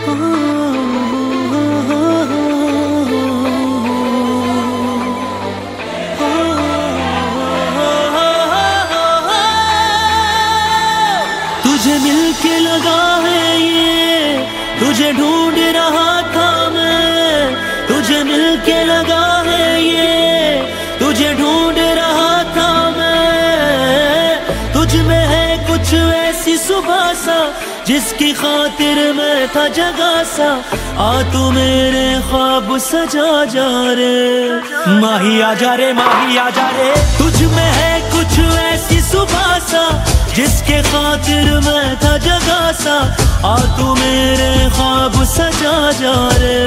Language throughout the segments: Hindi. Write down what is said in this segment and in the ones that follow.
तुझे मिलके लगा है ये, तुझे ढूंढ रहा था मैं। तुझे मिलके लगा है ये, तुझे ढूंढ रहा था मैं। तुझ में है कुछ ऐसी सुबह सा, जिसकी खातिर मैं था जगा सा। आ तू मेरे ख्वाब सजा जा रे, माही आ जा रे, माही आ जा रे। तुझ में है कुछ ऐसी सुबह सा, जिसके खातिर मैं था जगा सा। आ तू मेरे ख्वाब सजा जा रे।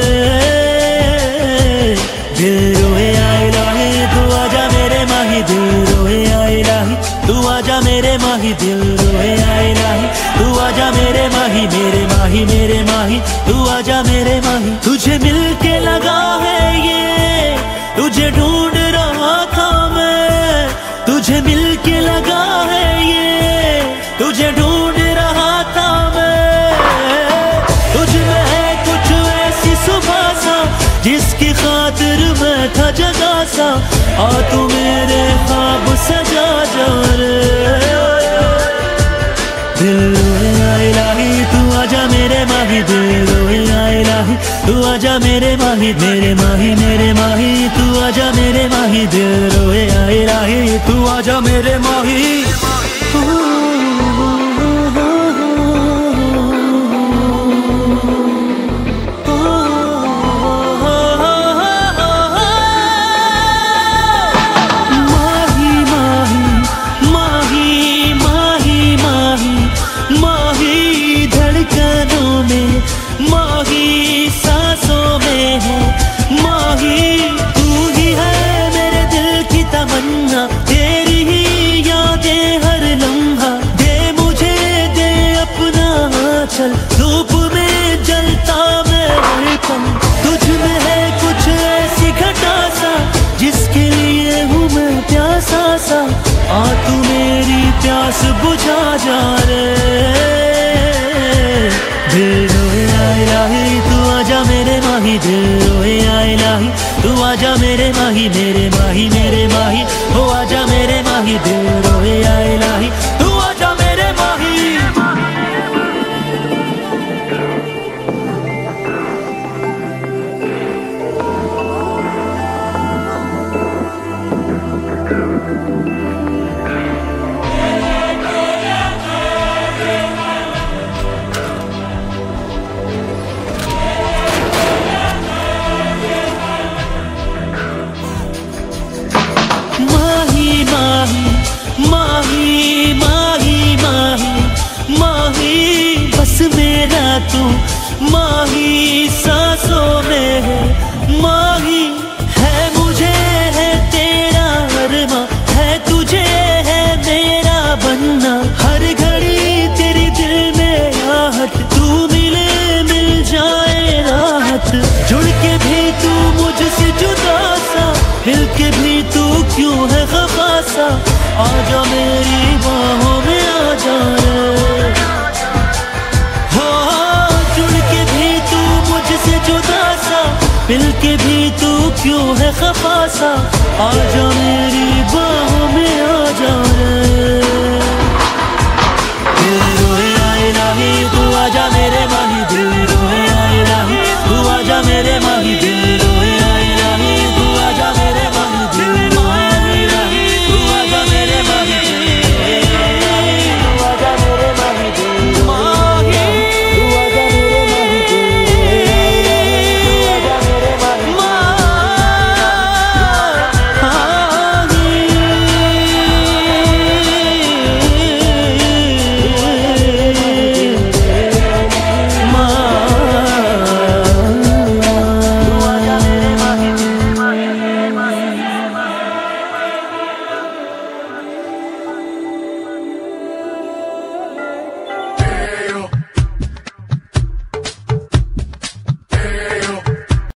दिल रोए आए लाही, तू आजा मेरे माही। दिल रोए आए लाही, तू आजा मेरे माही। दिल रोए आए लाही, तू आजा मेरे माही। मेरे माही, मेरे माही, तू आजा मेरे माही। तुझे मिलके लगा है ये, तुझे ढूंढ रहा था मैं। तुझे मिलके लगा है ये, तुझे ढूंढ रहा था मैं। तुझ में है कुछ ऐसी सुबह सा, जिसकी खातिर मैं था जगा सा। आ तू मेरे ख्वाब सजा जा रे। दिल रोए आए लाही, तू आजा मेरे माही। दिल रोए आए लाही, तू आजा मेरे माही। मेरे माही, मेरे माही, तू आजा मेरे माही। दिल रोए आए लाही, तू आजा मेरे माही। तेरी ही यादें हर लम्हा, दे मुझे दे अपना आंचल। धूप में जलता मैं हर पल, तुझ में है कुछ ऐसी घटा सा, जिसके लिए हूँ मैं प्यासा सा। आ तू मेरी प्यास बुझा जा रे। दिल रोए आए लाही, तू आजा मेरे माही। दिल रोए आए लाही, तू आजा मेरे माही। मेरे माही, मेरे माही, हो आजा मेरे माही। दिल रोए आए लाही, तू आजा मेरे माही। माही माही माही माही माही, बस मेरा तू माही सांसों में है। माही है मुझे है तेरा अरमा, है तुझे है मेरा बनना। हर घड़ी तेरी दिल में आहट, तू मिले मिल जाए राहत। जुड़ के भी तू मुझसे जुदा सा, मिल के भी तू क्यों है खफा सा। आजा मेरी बाहों में आजा रे। हाँ, जुड़ के भी तू मुझसे जुदा सा, मिल के भी तू क्यों है खफा सा। आजा मेरी बाहों में आजा रे।